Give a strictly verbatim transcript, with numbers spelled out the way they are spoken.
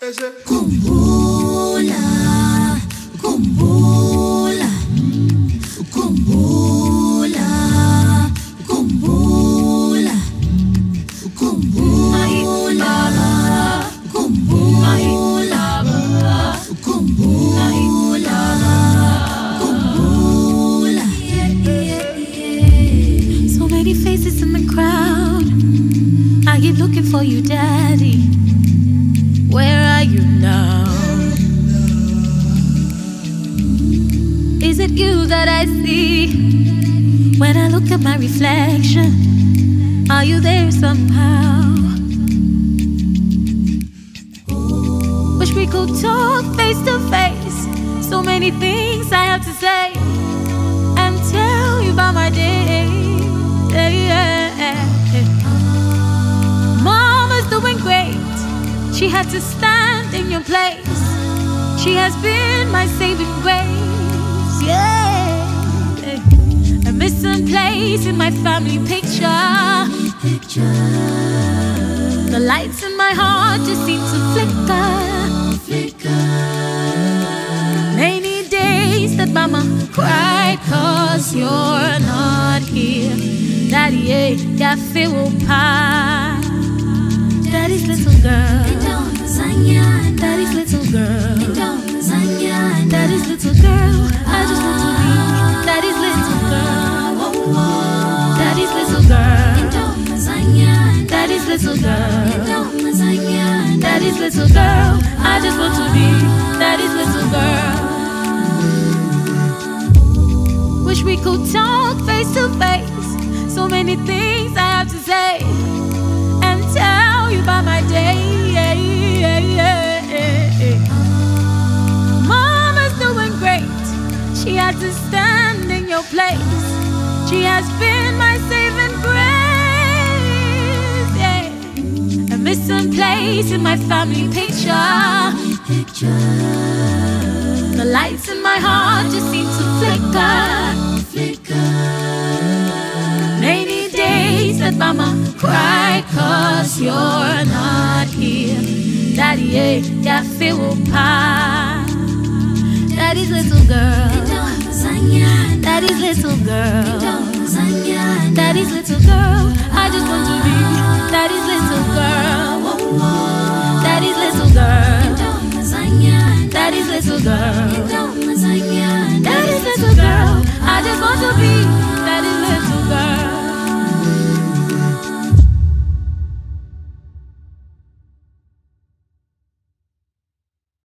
Kumbula, kumbula, kumbula, kumbula, kumbula, kumbula, kumbula, kumbula. So many faces in the crowd. I keep looking for you, Daddy. Where are you now? Is it you that I see when I look at my reflection? Are you there somehow? Wish we could talk face to face. So many things I have to say and tell you about my day. Yeah, yeah. Mama's doing great. She had to stand in your place. She has been my saving grace. Yeah, a missing place in my family picture. The lights in my heart just seem to flicker. Many days that Mama cried 'cause you're not here. Daddy, yeah, yeah, feel pie. Daddy's little girl. Daddy's little girl. Daddy's little girl. I just want to be Daddy's little girl. Daddy's little girl. Daddy's little girl. Daddy's little girl. I just want to be Daddy's little girl. Wish we could talk face to face. So many things I have to say and tell you about my day. Yeah, yeah, yeah. Mama's doing great. She had to stand in your place. She has been my saving grace. Yeah, a missing place in my family picture. The lights in my heart just seem to flicker. Many days that Mama cried 'cause you're not here. Daddy, yeah, yeah, feel pie. Daddy's little girl. Daddy's little girl. Daddy's little girl. I just want to be Daddy's little girl.